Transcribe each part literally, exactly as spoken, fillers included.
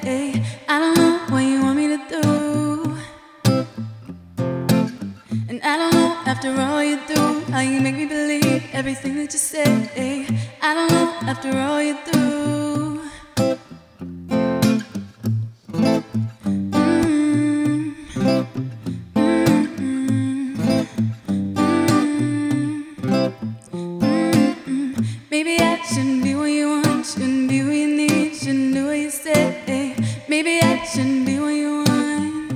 I don't know what you want me to do, and I don't know after all you do how you make me believe everything that you say. I don't know after all you do. Maybe I shouldn't be what you want, shouldn't be what you need, shouldn't do what you say. Maybe I shouldn't be what you want,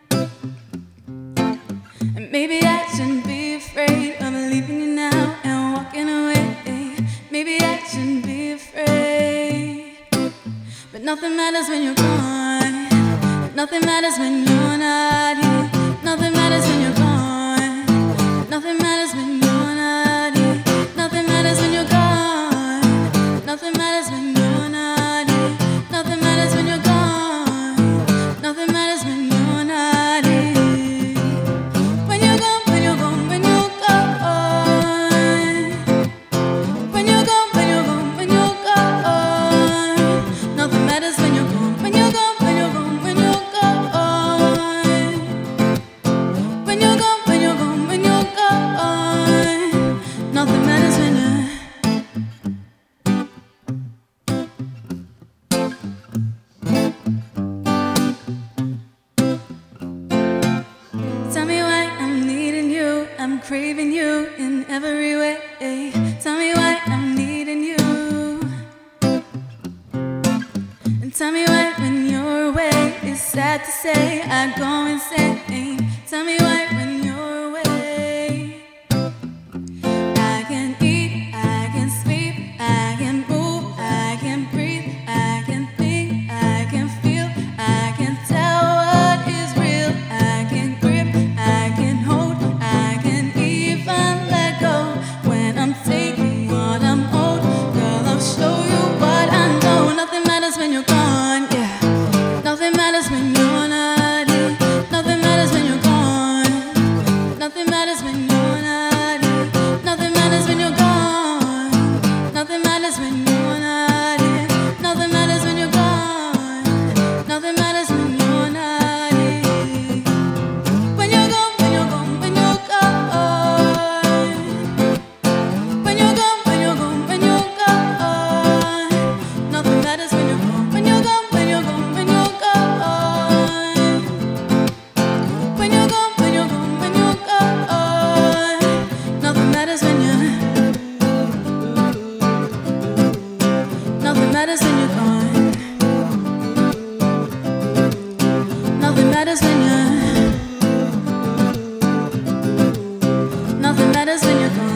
and maybe I shouldn't be afraid of leaving you now and walking away. Maybe I shouldn't be afraid, but nothing matters when you're gone. Nothing matters when you're not here. Nothing matters when you're gone. Nothing matters when you're not here. Nothing matters when you're gone. Nothing matters when you're not here. Nothing matters when you're gone. Nothing matters when you're not here. When you're gone, when you're gone, when you're gone. When you're gone, when you're gone, when you're gone. Nothing matters when you're gone. When you're gone, when you're gone, when you're gone. When you're gone, when you're gone, when you're gone. Nothing matters when you're. Tell me why I'm needing you, I'm craving you in every way. Tell me why I'm needing you, and tell me why when you're away it's sad to say I go insane. Tell me why when you're away I can eat, I can sleep, I can move, I can breathe, I can think, I can feel, I can tell what is real, I can grip, I can hold, I can even let go when I'm taking what I'm owed. Girl, I'll show you what I know. Nothing matters when you're gone, yeah. Nothing matters when you're not here. Nothing matters when you're gone. Nothing matters when you're not here. Nothing matters when you're gone. Nothing matters when you're not here. Nothing matters when you're gone. Nothing matters when you're not here. When you're gone, when you're gone, when you're gone. When you're gone, when you're gone, when you're gone. Nothing matters when you're gone. When you're gone, when you're gone, when you're gone. When you're gone, when you're gone, when you're gone. Nothing matters when you're. Nothing matters when you're gone. Nothing matters when you're. Nothing matters when you're gone.